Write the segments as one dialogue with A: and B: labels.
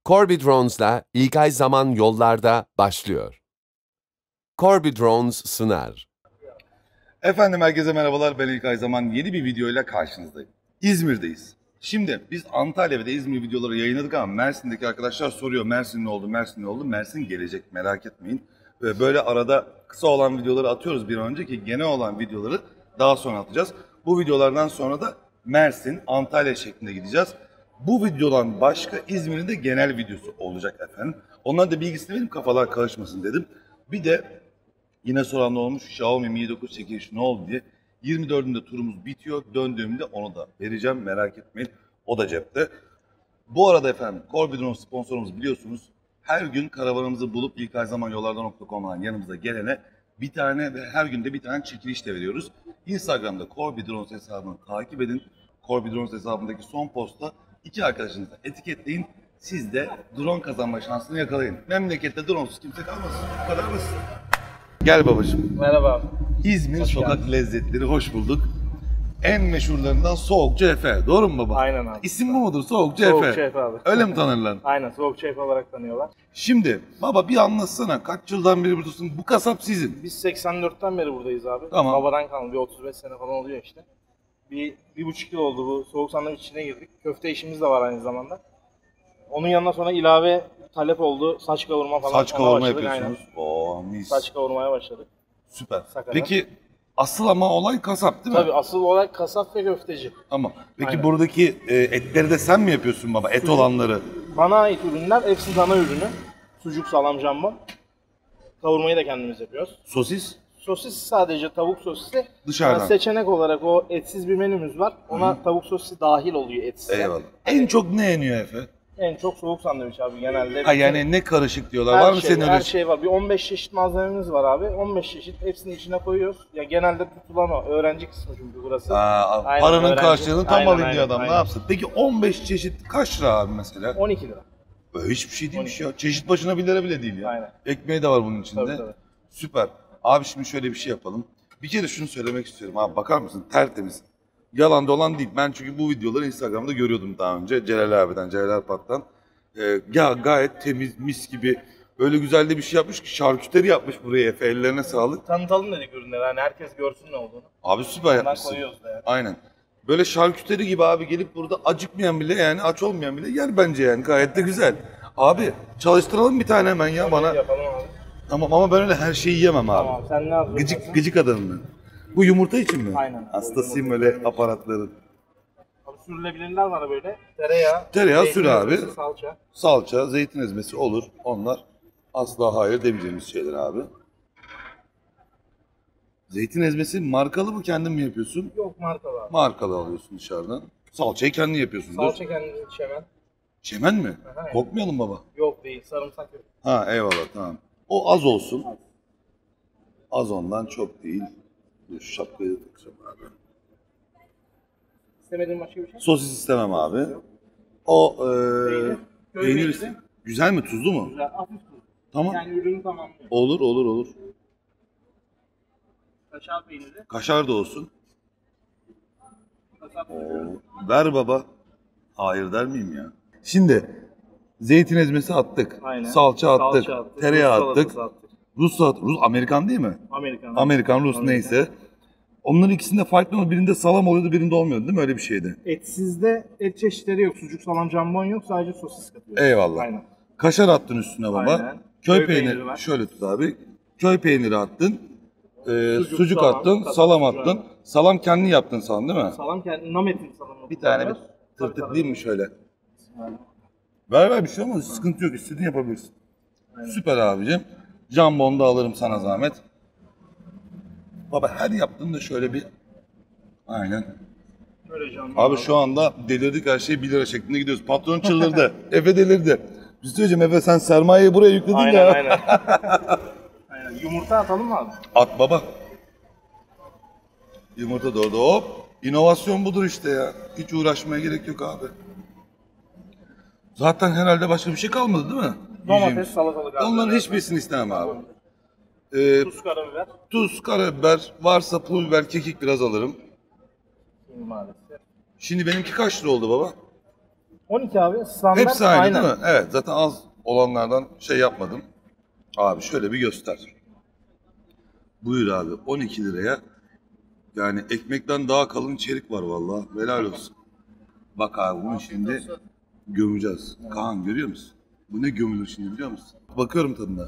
A: Corby Drones'la İlkay Zaman yollarda başlıyor. Corby Drones sınar.
B: Efendim herkese merhabalar, ben İlkay Zaman. Yeni bir videoyla karşınızdayım. İzmir'deyiz. Şimdi biz Antalya ve de İzmir videoları yayınladık ama Mersin'deki arkadaşlar soruyor, Mersin ne oldu, Mersin ne oldu? Mersin gelecek, merak etmeyin. Ve böyle arada kısa olan videoları atıyoruz bir an önce ki genel olan videoları daha sonra atacağız. Bu videolardan sonra da Mersin, Antalya şeklinde gideceğiz. Bu videodan başka İzmir'in de genel videosu olacak efendim. Onların da bilgisini vereyim, kafalar karışmasın dedim. Bir de yine soran olmuş, Xiaomi Mi 9 çekiliş ne oldu diye. 24'ünde turumuz bitiyor. Döndüğümde onu da vereceğim, merak etmeyin. O da cepte. Bu arada efendim, Corby Drone sponsorumuz biliyorsunuz. Her gün karavanımızı bulup ilkayzamanyollarda.com'dan yanımıza gelene bir tane ve her günde bir tane çekiliş de veriyoruz. Instagram'da Corby Drones hesabını takip edin. Corby Drones hesabındaki son posta 2 arkadaşınızı etiketleyin. Siz de drone kazanma şansını yakalayın. Memlekette dronesuz kimse kalmasın. Bu kadar basit. Gel babacığım.
C: Merhaba abi.
B: İzmir
C: Hoş
B: sokak
C: geldin.
B: lezzetleri, hoş bulduk. En meşhurlarından Soğukçu Efe. Doğru mu baba?
C: Aynen abi.
B: İsim bu mudur? Soğukçu
C: Soğukçu
B: Efe.
C: Efe abi.
B: Öyle mi tanırlar?
C: Aynen, Soğukçu Efe olarak tanıyorlar.
B: Şimdi baba bir anlatsana. Kaç yıldan beri buradasın? Bu kasap sizin.
C: Biz 84'ten beri buradayız abi.
B: Tamam.
C: Babadan kalma, bir 35 sene falan oluyor işte. Bir buçuk yıl oldu bu soğuk sandviç içine girdik. Köfte işimiz de var aynı zamanda. Onun yanına sonra ilave talep oldu. Saç kavurma falan.
B: Saç
C: ona
B: kavurma
C: başladık,
B: yapıyorsunuz.
C: aynen.
B: Oo mis.
C: Saç kavurmaya başladık.
B: Süper.
C: Sakarya.
B: Peki asıl ama olay kasap değil mi?
C: Tabii asıl olarak kasap ve köfteci.
B: Ama peki
C: Aynen.
B: buradaki etleri de sen mi yapıyorsun baba? Et olanları.
C: Bana ait ürünler hepsi dana ürünü. Sucuk, salam, jambon. Kavurmayı da kendimiz yapıyoruz.
B: Sosis.
C: Sosis sadece tavuk sosisi.
B: Dışarıdan.
C: Yani seçenek olarak o etsiz bir menümüz var. Ona tavuk sosisi dahil oluyor etsiz.
B: Eyvallah. En çok ne yeniyor Efe?
C: En çok soğuk sandviç abi genelde.
B: Ha yani ne karışık diyorlar.
C: her
B: Var mı
C: şey,
B: senin öyle?
C: her şey var. Bir 15 çeşit malzememiz var abi. 15 çeşit hepsini içine koyuyoruz. Ya genelde tutulan o. Öğrenci kısmı çünkü burası.
B: Aynen,
C: Aynen,
B: paranın
C: öğrenci.
B: karşılığını tam
C: Aynen,
B: alayım diyor
C: aynen,
B: adam. Ne
C: aynen.
B: yapsın? Peki 15 çeşit kaç lira abi mesela?
C: 12 lira.
B: Böyle hiçbir şey değilmiş ya. Çeşit başına 1 lira bile değil ya.
C: Aynen.
B: Ekmeği de var bunun içinde.
C: Tabii, tabii.
B: Süper. Abi şimdi şöyle bir şey yapalım. Bir kere şunu söylemek istiyorum abi. Bakar mısın? Tertemiz. Yalan dolan değil. Ben çünkü bu videoları Instagram'da görüyordum daha önce. Celal abiden, Celal Arpat'tan. Ya gayet temiz, mis gibi. Öyle güzel de bir şey yapmış ki şarküteri yapmış buraya Efe. Ellerine sağlık.
C: Tanıtalım dedik ürünleri. Yani herkes görsün ne olduğunu.
B: Abi süper
C: Ondan
B: yapmışsın.
C: koyuyoruz da yani.
B: Aynen. Böyle şarküteri gibi abi gelip burada acıkmayan bile yani aç olmayan bile yer bence yani gayet de güzel. Abi çalıştıralım bir tane hemen ya bana.
C: Yapalım abi.
B: Tamam ama ben öyle her şeyi yiyemem abi.
C: Tamam, sen ne yapacaksın?
B: Gıcık adamım ben. Bu yumurta için mi?
C: Aynen.
B: Hastasıyım
C: Bu
B: öyle
C: yumurta için.
B: aparatların.
C: Abi sürülebilirler var böyle. Tereyağı.
B: Tereyağı
C: zeytin
B: sür abi.
C: ezmesi, salça.
B: Salça, zeytin ezmesi olur. Onlar asla hayır demeyeceğimiz şeyler abi. Zeytin ezmesi markalı mı kendin mi yapıyorsun?
C: Yok, marka var.
B: Markalı alıyorsun dışarıdan. Salçayı kendin yapıyorsundur.
C: Salça kendimiz çemen.
B: Çemen mi?
C: Aha.
B: Kokmayalım baba.
C: Yok değil, sarımsak yok.
B: Ha eyvallah tamam. O az olsun. Az ondan çok değil. Dur şu şapkayı da takacağım abi.
C: İstemediğin başka bir şey?
B: Sosis istemem abi. O
C: Peynir. Köy
B: peynir
C: peyniri.
B: iste- Güzel mi? Tuzlu mu?
C: Güzel, hafif tuz.
B: Tamam.
C: Yani ürünü tamamlıyor.
B: Olur.
C: Kaşar peyniri.
B: Kaşar da olsun.
C: Kasap
B: Oo,
C: sucuğu.
B: ver baba. Hayır der miyim ya? Şimdi zeytin ezmesi attık.
C: Aynen.
B: Salça attık.
C: Salça attık.
B: Tereyağı
C: Rus
B: attık.
C: salatası attık.
B: Rus Amerikan değil mi?
C: Amerikan.
B: Amerikan, Rus neyse. Onların ikisinde farklı ama birinde salam oluyordu, birinde olmuyordu değil mi? Öyle bir şeydi.
C: Etsizde et çeşitleri yok. Sucuk, salam, jambon yok. Sadece sosis katıyoruz.
B: Eyvallah.
C: Aynen.
B: Kaşar attın üstüne baba.
C: Aynen.
B: Köy
C: Köy
B: peyniri,
C: peyniri var.
B: şöyle tut abi. Köy peyniri attın. Sucuk
C: salam,
B: attın,
C: kasap
B: salam
C: sucuğu
B: attın.
C: aynen.
B: Salam kendin yaptın salam değil mi?
C: Salam kendi, nametin salamı.
B: Bir tane bir
C: kullanıyoruz. Tabii,
B: tırtıklayayım mı şöyle?
C: Aynen.
B: Ver bir şey olmaz. Sıkıntı yok. İstediğin yapabilirsin. Süper abicim. Jambonu da alırım sana zahmet. Baba her yaptığında şöyle bir... Aynen.
C: Böyle jambon.
B: Abi şu anda delirdik, her şey 1 lira şeklinde gidiyoruz. Patron çıldırdı. Efe delirdi. Bir şey söyleyeceğim Efe, sen sermayeyi buraya yükledin
C: Aynen,
B: ya.
C: aynen. Aynen. Yumurta atalım mı abi?
B: At baba. Yumurta da orada, hop. İnovasyon budur işte ya. Hiç uğraşmaya gerek yok abi. Zaten herhalde başka bir şey kalmadı değil mi?
C: Domates,
B: Yiyeceğimiz.
C: salatalık abi.
B: Onların hiçbirisini istemem abi.
C: Tuz, karabiber.
B: Tuz, karabiber, varsa pul biber, kekik biraz alırım.
C: Maalesef.
B: Şimdi benimki kaç lira oldu baba?
C: 12 abi standart.
B: Hepsi aynı
C: aynen.
B: değil mi? Evet, zaten az olanlardan şey yapmadım. Abi şöyle bir göster. Buyur abi, 12 liraya. Yani ekmekten daha kalın içerik var vallahi. Helal olsun. Bak abi bunu şimdi gömeceğiz. Kaan görüyor musun? Bu ne gömülür şimdi biliyor musun? Bakıyorum tadına.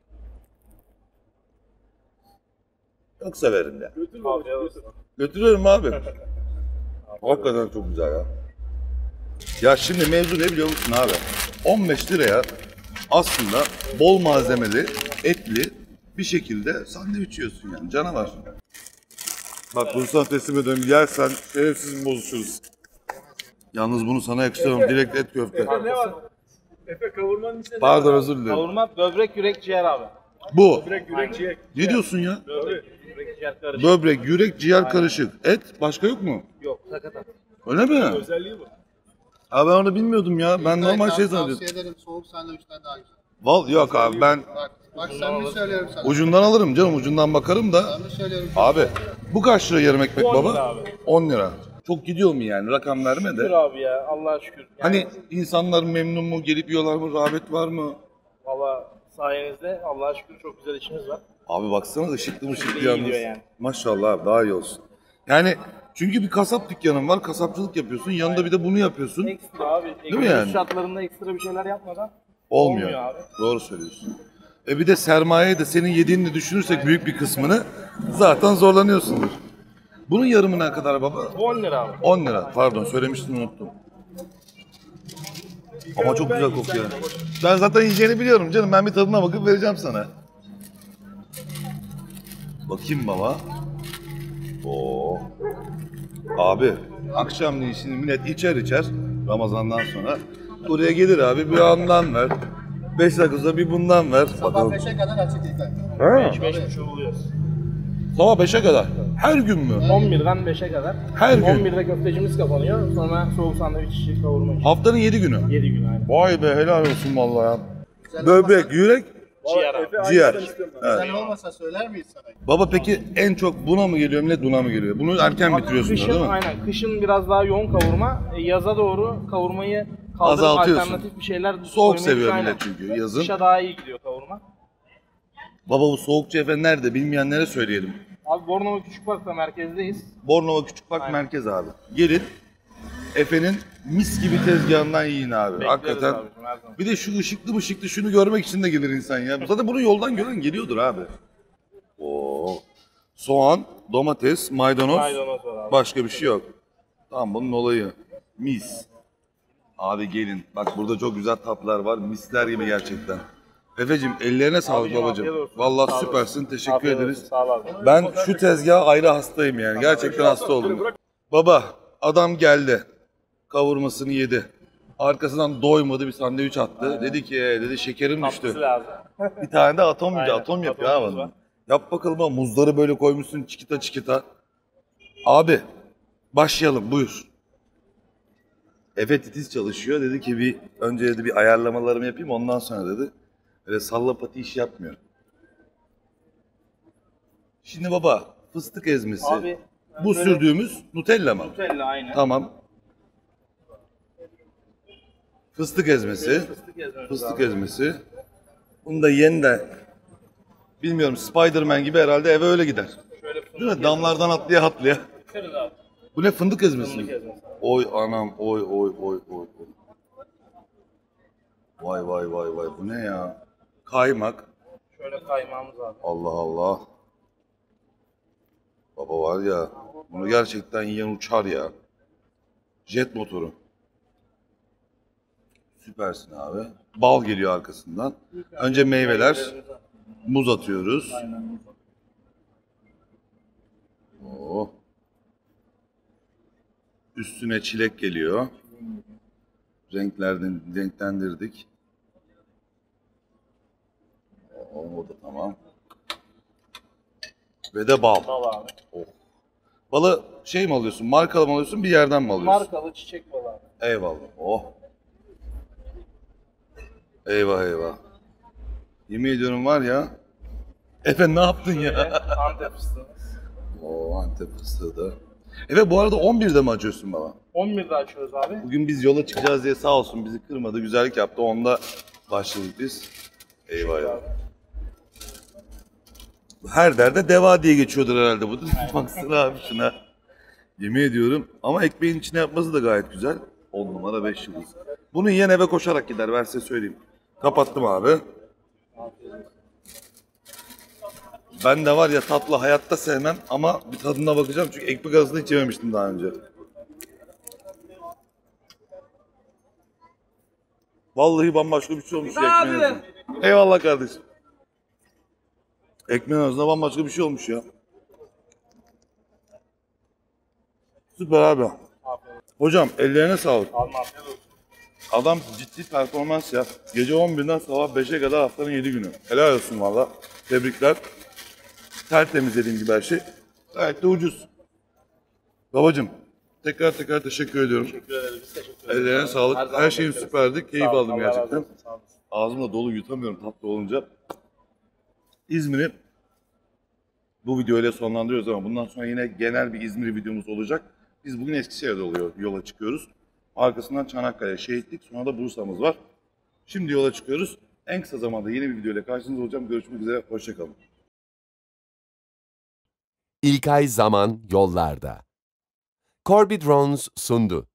B: Çok severim ya. Götürüyorum abi. Hakikaten çok güzel ya. Ya şimdi mevzu ne biliyor musun abi? 15 liraya aslında bol malzemeli, etli bir şekilde sandviç yiyorsun yani. Canavar. Bak bunu sana teslim ediyorum. Yersen şerefsiz bozuşuruz. Yalnız bunu sana yakıştırıyorum. Direkt et köfte.
D: Ne var? Efe kavurmanın içinde
B: Pardon özür dilerim.
C: Kavurma, böbrek, yürek, ciğer abi.
B: Bu.
D: yürek ciğer.
B: Ne diyorsun ya?
C: Böbrek, yürek, ciğer karışık.
B: Böbrek, yürek, ciğer karışık. Et başka yok mu?
C: Yok, sakatat.
B: Öyle mi?
D: Özelliği bu.
B: Abi ben onu bilmiyordum ya. Ben normal şey zannediyordum.
E: Tavsiye ederim, soğuk sandviçler daha güzel.
B: Val yok abi ben
E: Bak sen mi söylüyorum sana?
B: ucundan alırım canım. Ucundan bakarım da.
E: Ben mi söylüyorum?
B: Abi bu kaç lira yarım ekmek
C: 10 lira
B: baba?
C: abi.
B: 10 lira. Çok gidiyor mu yani? Rakam verme
C: Şükür
B: de.
C: abi ya, Allah'a şükür. Yani,
B: Hani insanlar memnun mu? Gelip yiyorlar mı? Rağbet var mı?
C: valla sayenizde Allah'a şükür çok güzel işimiz var.
B: Abi baksana ışıklı ışıklı
C: İyi
B: yalnız.
C: gidiyor yani.
B: Maşallah abi daha iyi olsun. Yani çünkü bir kasap dükkanın var. Kasapçılık yapıyorsun. Yanında bir de bunu yapıyorsun.
C: Ekstra abi.
B: mi yani?
C: Şartlarında ekstra bir şeyler yapmadan
B: Olmuyor.
C: olmuyor abi.
B: Doğru söylüyorsun. Bir de sermaye de senin yediğini düşünürsek büyük bir kısmını zaten zorlanıyorsundur. Bunun yarımı ne kadar baba?
C: 10 lira abi.
B: 10 lira. Pardon söylemiştin unuttum. Ama çok güzel kokuyor. Ben zaten yiyeceğini biliyorum canım. Ben bir tadına bakıp vereceğim sana. Bakayım baba. Oo. Abi akşamleyin şimdi millet içer Ramazan'dan sonra. Buraya gelir abi bir ondan ver. 5 dakika bir bundan ver.
E: Sabah
B: Bakalım.
E: 5'e kadar açık İlkay.
B: Ha.
C: 5-5.5 oluyoruz.
B: Sabah 5'e kadar. Her gün mü?
C: 11'den 5'e kadar.
B: Her gün.
C: 11'de köftecimiz kapanıyor. Sonra soğuk sandviç işi, kavurma işi.
B: Haftanın 7 günü.
C: 7 gün aynen.
B: Vay be helal olsun vallahi ya. Böbrek, yürek,
C: Ciğer abi.
D: Efe
B: ciğer.
D: aynısını istiyorum ben.
B: Evet.
E: Sen olmasa söyler miyiz sana?
B: Baba peki en çok buna mı geliyor millet buna mı geliyor? Bunu erken bitiriyorsun
C: Kışın,
B: değil mi?
C: aynen. Kışın biraz daha yoğun kavurma. Yaza doğru kavurmayı kaldırıp
B: Azaltıyorsun.
C: alternatif bir şeyler
B: Soğuk
C: koymayı
B: seviyor
C: aynen.
B: millet çünkü yazın.
C: Kışa daha iyi gidiyor kavurma.
B: Baba bu soğukçu Efe nerede bilmeyenlere söyleyelim.
C: Abi Bornova Küçükpark'ta merkezdeyiz.
B: Bornova Küçükpark
C: Aynen.
B: merkez abi. Gelin Efe'nin mis gibi tezgahından yiyin abi.
C: Bekleriz
B: Hakikaten.
C: abicim, her zaman.
B: Bir de şu ışıklı şunu görmek için de gelir insan ya. Zaten bunu yoldan gören geliyordur abi. Oo. Soğan, domates, maydanoz.
C: Maydanoz var abi.
B: Başka bir şey yok. Tamam bunun olayı. Mis. Abi gelin. Bak burada çok güzel tatlar var. Misler gibi gerçekten. Efe'cim ellerine sağlık
C: Abicim,
B: babacım.
C: afiyet olsun.
B: Vallahi
C: Sağ olasın.
B: süpersin. Teşekkür
C: Afiyet
B: ederiz.
C: olsun, sağ ol abi.
B: Ben şu tezgaha ayrı hastayım yani. Gerçekten hasta oldum. Baba adam geldi. Kavurmasını yedi. Arkasından doymadı bir sandviç attı. Dedi ki dedi şekerim düştü.
C: Tatlısı lazım.
B: Bir tane de atom
C: Aynen,
B: atom yapıyor
C: atomumuz
B: abi.
C: var.
B: Yap bakalım ha muzları böyle koymuşsun çikita çikita. Abi başlayalım buyur. Efe titiz çalışıyor. Dedi ki bir önce dedi bir ayarlamalarımı yapayım ondan sonra dedi. Öyle salla pati iş yapmıyor. Şimdi baba fıstık ezmesi.
C: Abi
B: Bu
C: böyle
B: sürdüğümüz Nutella mı?
C: Nutella aynı.
B: Tamam. Fıstık ezmesi.
C: Fıstık ezmemiz
B: Fıstık
C: abi.
B: ezmesi. Bunu da yeniden bilmiyorum Spider-Man gibi herhalde eve öyle gider.
C: Şöyle fındık
B: Değil mi? Damlardan atlaya atlaya.
C: ezmemiz abi.
B: Bu ne fındık ezmesi
C: Fındık
B: mi?
C: ezmesi.
B: Oy anam oy oy oy oy. oy. Vay vay vay vay bu ne ya? Kaymak.
C: Şöyle kaymağımız abi.
B: Allah Allah. Baba var ya bunu gerçekten yiyen uçar ya. Jet motoru. Süpersin abi. Bal geliyor arkasından. Önce meyveler. Muz atıyoruz.
C: Aynen.
B: Oo. Üstüne çilek geliyor. Renklendirdik. O da tamam. Ve de bal.
C: Bal abi.
B: Oh. Balı şey mi alıyorsun? Markalı mı alıyorsun? Bir yerden mi alıyorsun?
C: Markalı çiçek balı abi.
B: Eyvallah. Oh. Eyvah eyvah. Yemin ediyorum var ya. Efe ne yaptın ya?
C: Antep fıstığı.
B: O Antep fıstığı da. Evet, bu arada 11'de mi açıyorsun baba?
C: 11'de açıyoruz abi.
B: Bugün biz yola çıkacağız diye sağ olsun bizi kırmadı, güzellik yaptı. Onda başladık biz. Eyvah ya. Her derde deva diye geçiyordur herhalde bu. Baksana abi şuna. Yemin ediyorum. Ama ekmeğin içine yapması da gayet güzel. 10 numara 5 yıldız. Bunu yiyen eve koşarak gider, ben size söyleyeyim. Kapattım abi. Ben de var ya, tatlı hayatta sevmem ama bir tadına bakacağım çünkü ekmek arasında hiç yememiştim daha önce. Vallahi bambaşka bir şey olmuş ya ekmeğin arasında. Eyvallah kardeşim. Ekmeğin arasında bambaşka bir şey olmuş ya. Süper abi. Hocam ellerine sağlık. Adam ciddi performans ya. Gece 11'den sabah 5'e kadar haftanın 7 günü. Helal olsun valla. Tebrikler. Tertemiz dediğim gibi her şey. Gayet de ucuz. Babacım tekrar teşekkür ediyorum.
C: Teşekkür ederiz. Biz teşekkür ederiz.
B: Ellerine sağlık.
C: zaman
B: Her şeyin
C: bekleriz.
B: süperdi. Keyif
C: Sağ ol,
B: aldım
C: Allah razı
B: gerçekten.
C: olsun, sağ olasın.
B: Ağzım da dolu, yutamıyorum tatlı olunca. İzmir'i bu videoyla sonlandırıyoruz ama bundan sonra yine genel bir İzmir videomuz olacak. Biz bugün Eskişehir'de yola çıkıyoruz. Arkasından Çanakkale, Şehitlik, sonra da Bursa'mız var. Şimdi yola çıkıyoruz. En kısa zamanda yeni bir videoyla karşınızda olacağım. Görüşmek üzere, hoşçakalın.
A: İlkay Zaman yollarda. Corby Drones sundu.